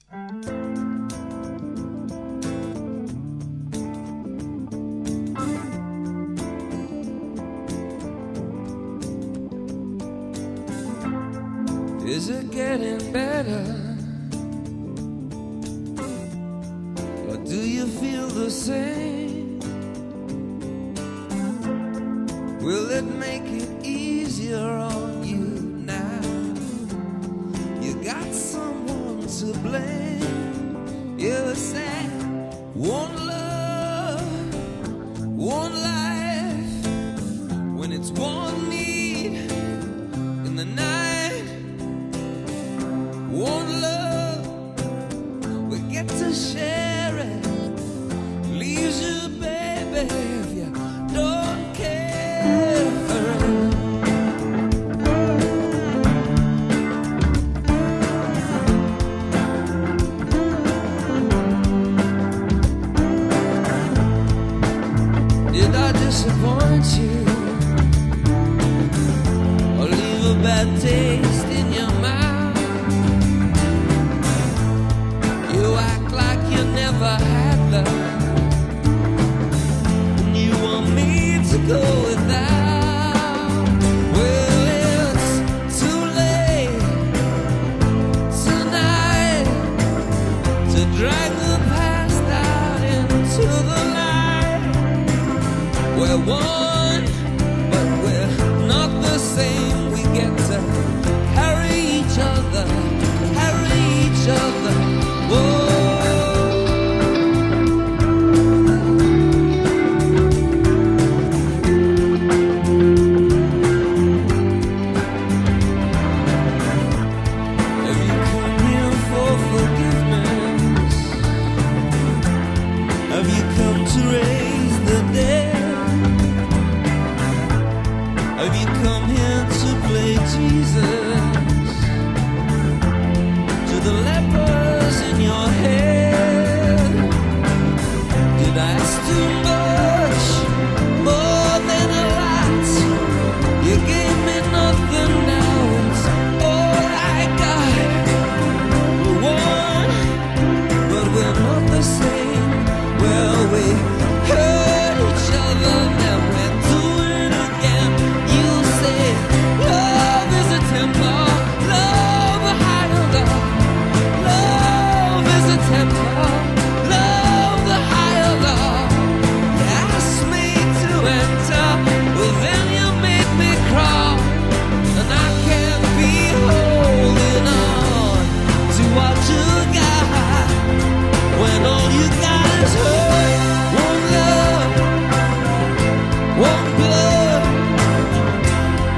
Is it getting better? Or do you feel the same? Will it make it easier on you now? You got someone to blame. You said one love, one life, when it's one need in the night. One love.